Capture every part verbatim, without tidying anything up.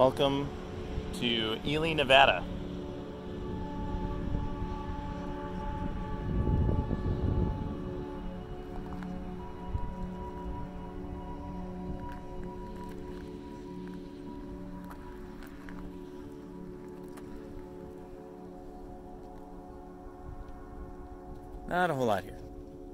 Welcome to Ely, Nevada. Not a whole lot here.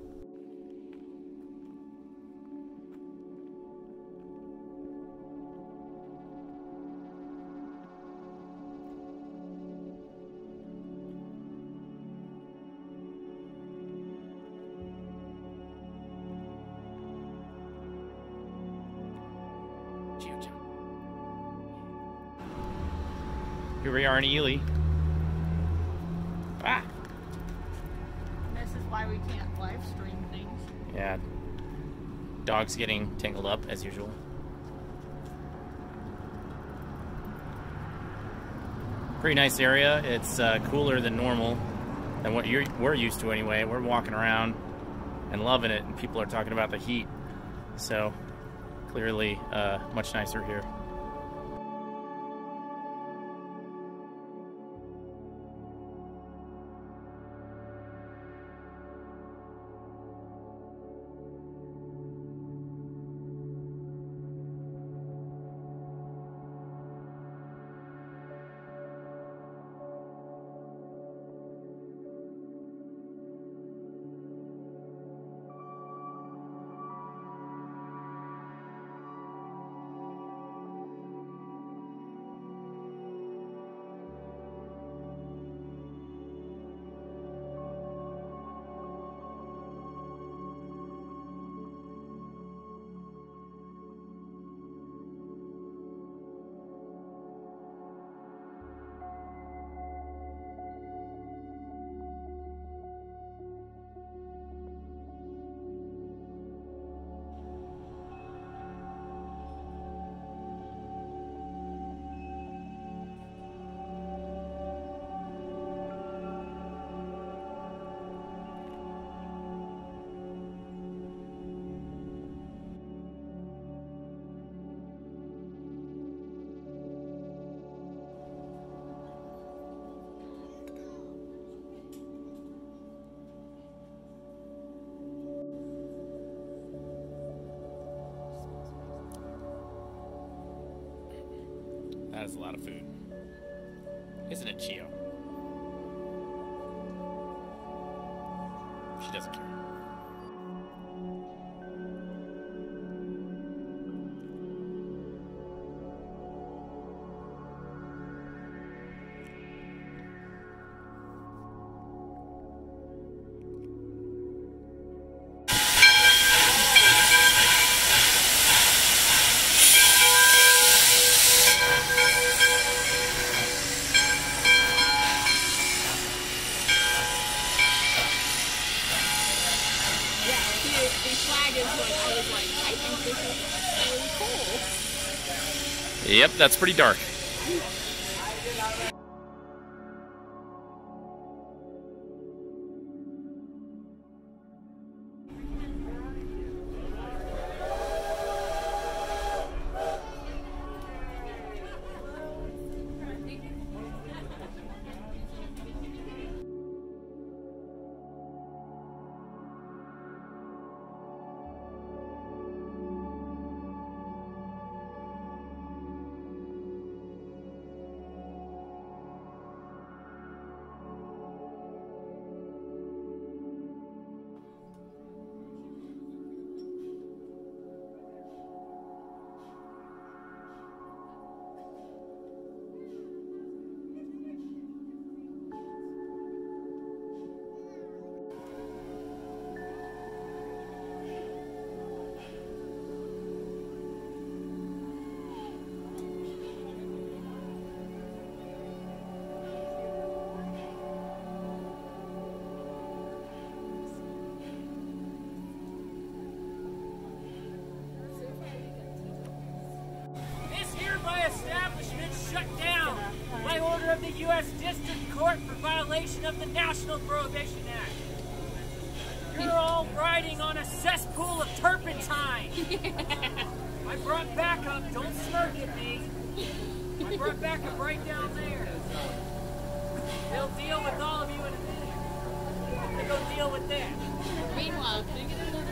Here we are in Ely. Ah! This is why we can't live stream things. Yeah. Dog's getting tangled up as usual. Pretty nice area. It's uh, cooler than normal, than what you're, we're used to anyway. We're walking around and loving it, and people are talking about the heat. So, clearly uh, much nicer here. That is a lot of food. Isn't it, Chio? She doesn't care. Yep, that's pretty dark. of the U S District Court for violation of the National Prohibition Act. You're all riding on a cesspool of turpentine. I brought backup. Don't smirk at me. I brought back a break down there. They'll deal with all of you in a minute. They go deal with that. Meanwhile, can you get another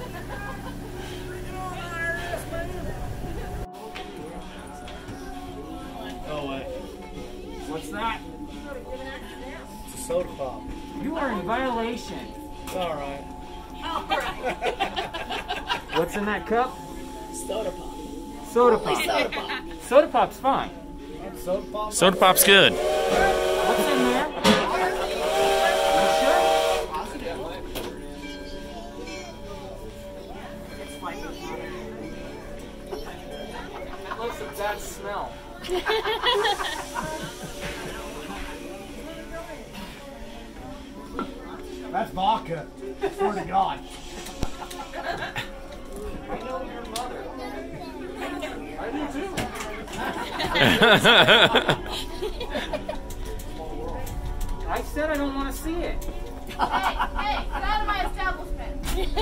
Oh, wait. What's that? It's a soda pop. You are in violation. It's alright. What's in that cup? Soda pop. Soda pop. Soda pop. Soda pop's fine. Soda pop. Soda pop's good. What's in there? You sure? That looks a bad smell. That's vodka. Swear to God. I know your mother. I do too. I said I don't want to see it. Hey, hey, get out of my establishment.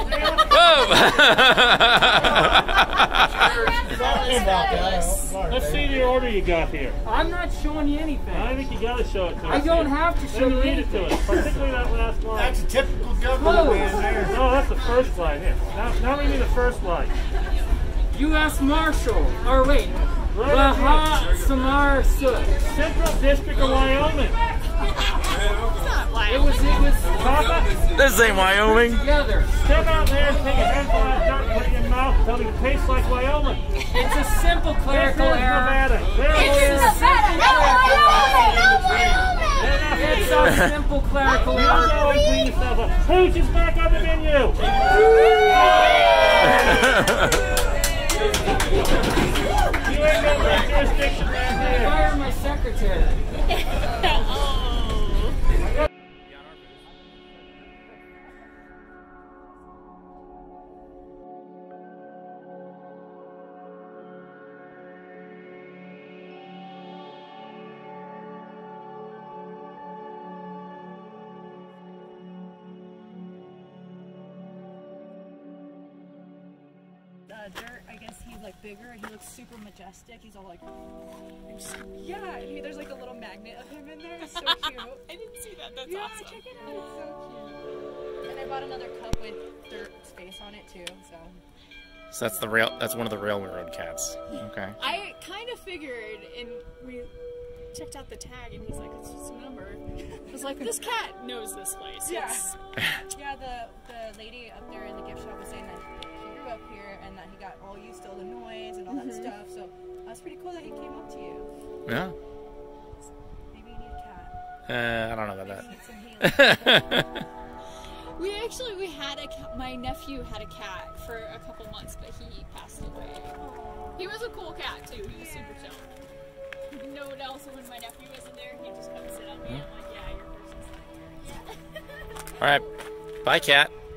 Sorry about that. Sorry, Let's baby. see the order you got here. I'm not showing you anything. I think you gotta show it to us. I don't here. have to show Then you read it to anything. us, particularly that last line. That's a typical government man there. No, that's the first line. Here. Now, now read me the first line. U S Marshal. Or wait. Right Baha Samar Sud. Central District of Wyoming. It was, it was Papa, This ain't Wyoming. together. step out there and take a handful of that dirt and put it in your mouth and tell me it tastes like Wyoming. It's a simple This is clerical error. Nevada. There it It's is. a simple clerical Enough. It's a simple clerical You error. go and clean yourself up. Pooch is back on the menu. You ain't got no jurisdiction around here. Fire my secretary. Uh, dirt, I guess he's like bigger and he looks super majestic. He's all like, I'm just, yeah, and he, there's like a little magnet of him in there. It's so cute. I didn't see that. That's Yeah, awesome. check it out. It's so cute. And I bought another cup with Dirt's face on it too. So So that's the rail. That's one of the railroad cats. Okay. I kind of figured, and we checked out the tag, and he's like, it's just a number. I was like, this cat knows this place. Yeah. It's- Yeah, the the lady up there in the gift shop was saying that he grew up here and that he got all used to all the noise and all that stuff. So that's pretty cool that he came up to you. Yeah. Maybe you need a cat. Uh, I don't know about Maybe you that. need some healing. We actually, we had a cat, my nephew had a cat for a couple months, but he passed away. He was a cool cat too, he was super chill. No one else, when my nephew wasn't there, he'd just come sit on me and I'm like, yeah, your person's not here. All right. Bye, cat.